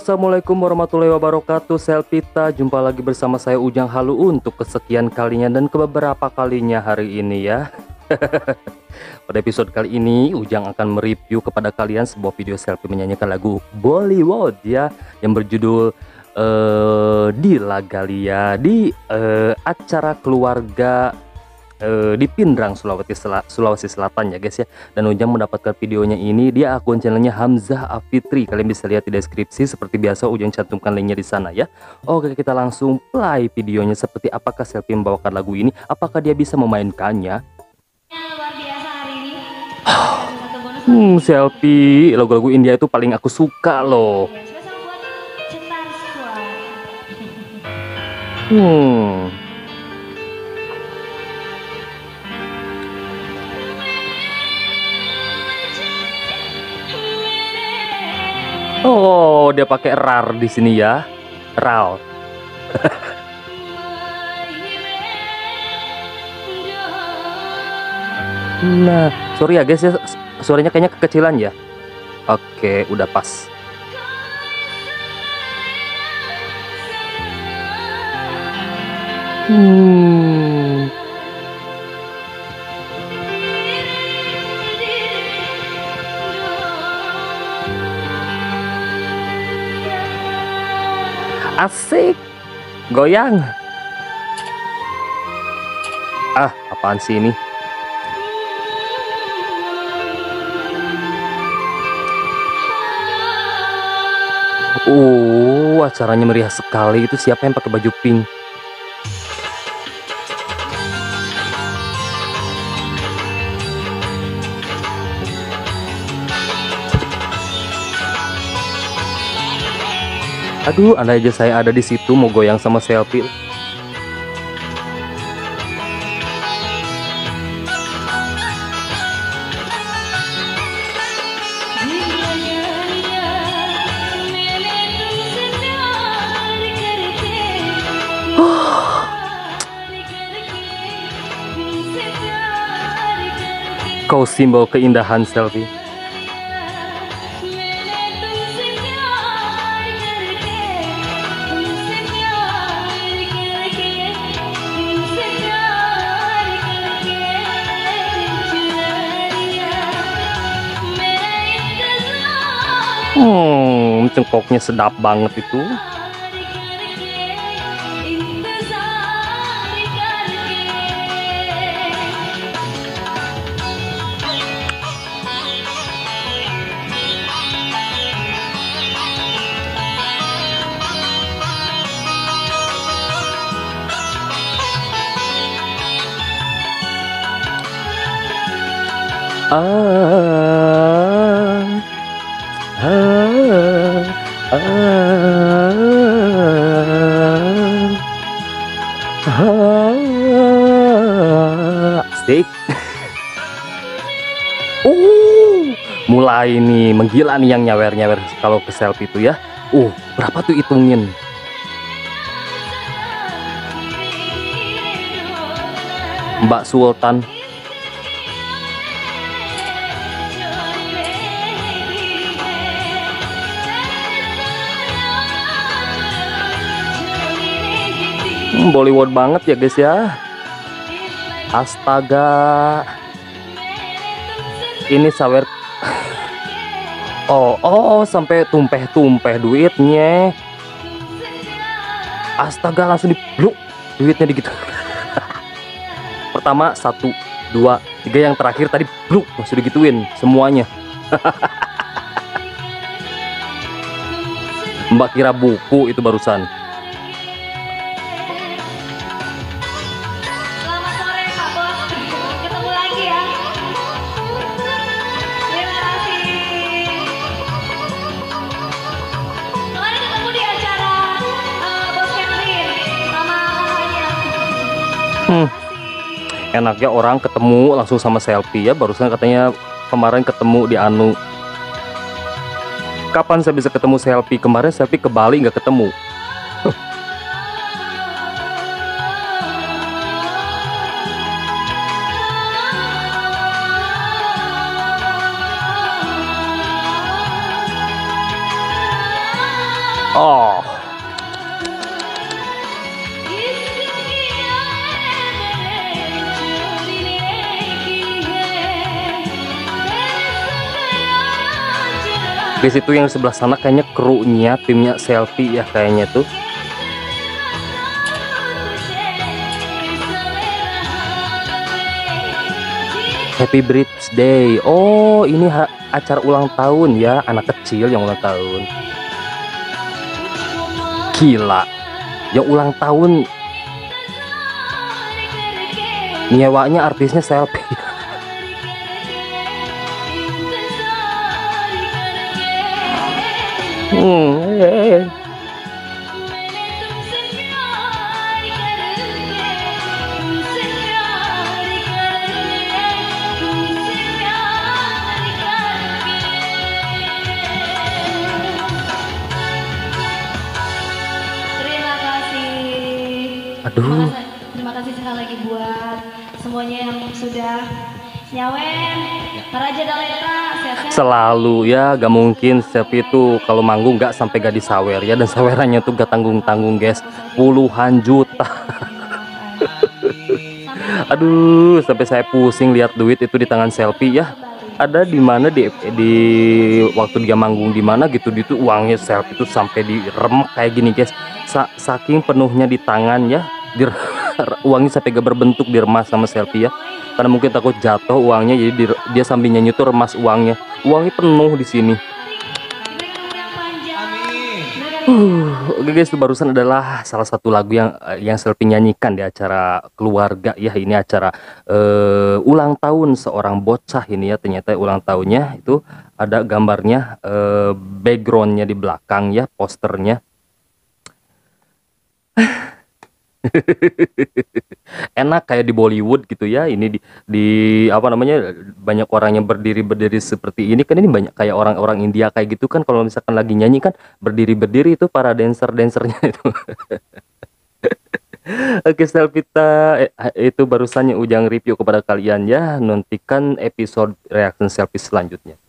Assalamualaikum warahmatullahi wabarakatuh. Selpita, jumpa lagi bersama saya Ujang Halu untuk kesekian kalinya dan kebeberapa kalinya hari ini ya. Pada episode kali ini Ujang akan mereview kepada kalian sebuah video selfie menyanyikan lagu Bollywood ya, yang berjudul Di La Galia di acara keluarga di Pindrang, Sulawesi Selatan ya guys ya. Dan Ujang mendapatkan videonya ini di akun channelnya Hamzah Afitri. Kalian bisa lihat di deskripsi seperti biasa, Ujang cantumkan linknya di sana ya. Oke, kita langsung play videonya. Seperti apakah selfie membawakan lagu ini? Apakah dia bisa memainkannya? Luar biasa hari ini. Satu bonus Selfie lagu-lagu India itu paling aku suka loh. spesial buat Cetar Squad. Oh, dia pakai rar di sini ya. Ral. Nah, sorry ya guys ya, suaranya kayaknya kekecilan ya. Oke, udah pas. Asik, goyang. Apaan sih ini? Acaranya meriah sekali. Itu siapa yang pakai baju pink? Aduh, andai aja saya ada di situ mau goyang sama selfie. Kau simbol keindahan selfie. Cengkoknya sedap banget itu. Asik. Mulai nih menggila nih yang nyawer-nyawer kalau ke selfie itu ya. Berapa tuh hitungin? Mbak Sultan. Bollywood banget ya guys ya. Astaga, ini sawer. Sampai tumpeh-tumpeh duitnya. Astaga, langsung dibluk duitnya gitu. Pertama 1, 2, 3, yang terakhir tadi bluk langsung digituin semuanya. Mbak kira buku itu barusan. Enaknya orang ketemu langsung sama selfie ya. Barusan katanya kemarin ketemu di Anu. Kapan saya bisa ketemu selfie? Kemarin selfie ke Bali nggak ketemu. Oh, guys, itu yang sebelah sana kayaknya krunya timnya selfie ya kayaknya tuh. Happy birthday. Oh, ini acara ulang tahun ya, anak kecil yang ulang tahun. Gila, yang ulang tahun nyewanya artisnya selfie. Hmm. Terima kasih. Aduh. Terima kasih sekali lagi buat semuanya yang sudah nyawen, Raja Daleta, sehat-sehat. Selalu ya, gak mungkin selfie itu kalau manggung gak sampai gak disawer ya, dan sawerannya tuh gak tanggung-tanggung guys, puluhan juta. Aduh, sampai saya pusing lihat duit itu di tangan selfie ya. Ada di mana di waktu dia manggung di mana gitu, itu uangnya selfie itu sampai diremek kayak gini guys. Saking penuhnya di tangan ya, uangnya sampai gak berbentuk, diremas sama selfie ya. Karena mungkin takut jatuh uangnya, jadi dia sambil nyanyi tuh remas uangnya. Uangnya penuh di sini. Oke guys, itu barusan adalah salah satu lagu yang selfie nyanyikan di acara keluarga ya. Ini acara ulang tahun seorang bocah ini ya. Ternyata ulang tahunnya itu ada gambarnya, backgroundnya di belakang ya, posternya. Enak kayak di Bollywood gitu ya. Ini di apa namanya, banyak orang yang berdiri seperti ini kan. Ini banyak kayak orang-orang India kayak gitu kan, kalau misalkan lagi nyanyi kan berdiri itu para dancernya itu. Oke, Selvita, itu barusannya Ujang review kepada kalian ya. Nantikan episode reaction selfie selanjutnya.